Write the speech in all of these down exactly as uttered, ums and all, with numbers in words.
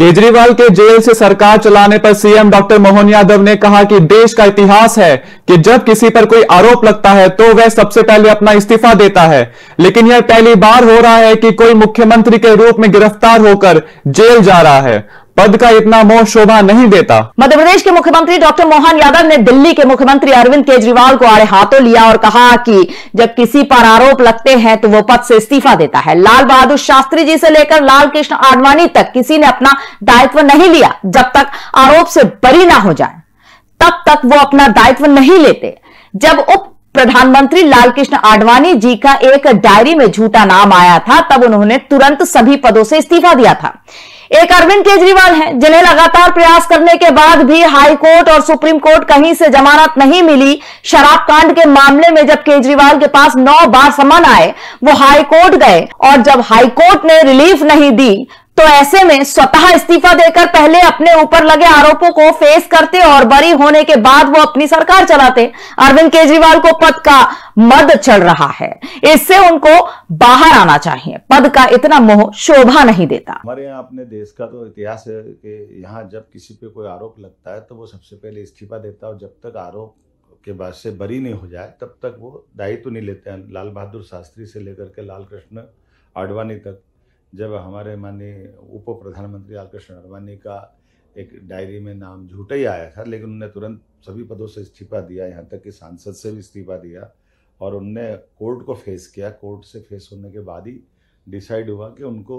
केजरीवाल के जेल से सरकार चलाने पर सीएम डॉक्टर मोहन यादव ने कहा कि देश का इतिहास है कि जब किसी पर कोई आरोप लगता है तो वह सबसे पहले अपना इस्तीफा देता है, लेकिन यह पहली बार हो रहा है कि कोई मुख्यमंत्री के रूप में गिरफ्तार होकर जेल जा रहा है। पद का इतना मोह शोभा नहीं देता। मध्य प्रदेश के मुख्यमंत्री डॉक्टर मोहन यादव ने दिल्ली के मुख्यमंत्री अरविंद केजरीवाल को आड़े हाथों लिया और कहा कि जब किसी पर आरोप लगते हैं तो वो पद से इस्तीफा देता है। लाल बहादुर शास्त्री जी से लेकर लाल कृष्ण आडवाणी तक किसी ने अपना दायित्व नहीं लिया। जब तक आरोप से बरी ना हो जाए तब तक वो अपना दायित्व नहीं लेते। जब उप प्रधानमंत्री लाल कृष्ण आडवाणी जी का एक डायरी में झूठा नाम आया था तब उन्होंने तुरंत सभी पदों से इस्तीफा दिया था। एक अरविंद केजरीवाल हैं जिन्हें लगातार प्रयास करने के बाद भी हाई कोर्ट और सुप्रीम कोर्ट कहीं से जमानत नहीं मिली। शराब कांड के मामले में जब केजरीवाल के पास नौ बार समन आए, वो हाई कोर्ट गए और जब हाई कोर्ट ने रिलीफ नहीं दी तो ऐसे में स्वतः इस्तीफा देकर पहले अपने ऊपर लगे आरोपों को फेस करते और बरी होने के बाद वो अपनी सरकार चलाते। अरविंद केजरीवाल को पद का मद चढ़ रहा है, इससे उनको बाहर आना चाहिए। पद का इतना मोह शोभा नहीं देता। हमारे यहाँ अपने देश का तो इतिहास है कि यहाँ जब किसी पे कोई आरोप लगता है तो वो सबसे पहले इस्तीफा देता है और जब तक आरोप के बाद से बरी नहीं हो जाए तब तक वो दायित्व नहीं लेते हैं। लाल बहादुर शास्त्री से लेकर के लाल कृष्ण आडवाणी तक, जब हमारे माननीय उप प्रधानमंत्री लाल कृष्ण आडवाणी का एक डायरी में नाम झूठा ही आया था, लेकिन उन्होंने तुरंत सभी पदों से इस्तीफा दिया, यहाँ तक कि सांसद से भी इस्तीफा दिया और उनने कोर्ट को फेस किया। कोर्ट से फेस होने के बाद ही डिसाइड हुआ कि उनको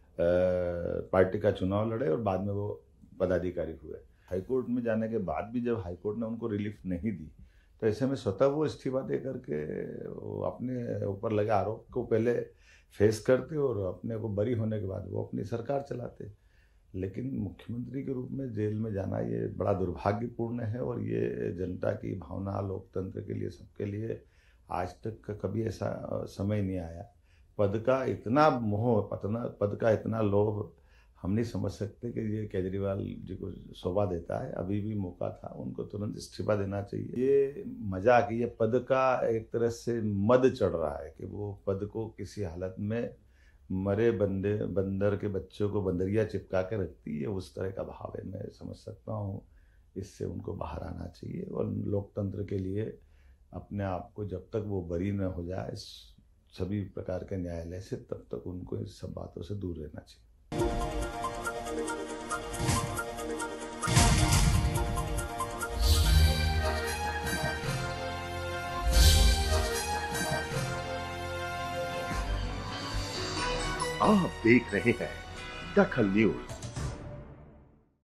पार्टी का चुनाव लड़े और बाद में वो पदाधिकारी हुए। हाईकोर्ट में जाने के बाद भी जब हाईकोर्ट ने उनको रिलीफ नहीं दी तो ऐसे में स्वतः वो इस्तीफा दे करके अपने ऊपर लगे आरोप को पहले फेस करते और अपने को बरी होने के बाद वो अपनी सरकार चलाते। लेकिन मुख्यमंत्री के रूप में जेल में जाना ये बड़ा दुर्भाग्यपूर्ण है और ये जनता की भावना, लोकतंत्र के लिए, सबके लिए आज तक कभी ऐसा समय नहीं आया। पद का इतना मोह, पतना पद का इतना लोभ हम नहीं समझ सकते कि ये केजरीवाल जी को शोभा देता है। अभी भी मौका था, उनको तुरंत इस्तीफा देना चाहिए। ये मजाक, ये पद का एक तरह से मद चढ़ रहा है कि वो पद को किसी हालत में मरे बंदे बंदर के बच्चों को बंदरिया चिपका के रखती है, उस तरह का भाव है। मैं समझ सकता हूँ, इससे उनको बाहर आना चाहिए और लोकतंत्र के लिए अपने आप को जब तक वो बरी न हो जाए सभी प्रकार के न्यायालय से, तब तक उनको इस सब बातों से दूर रहना चाहिए। आप देख रहे हैं दखल न्यूज।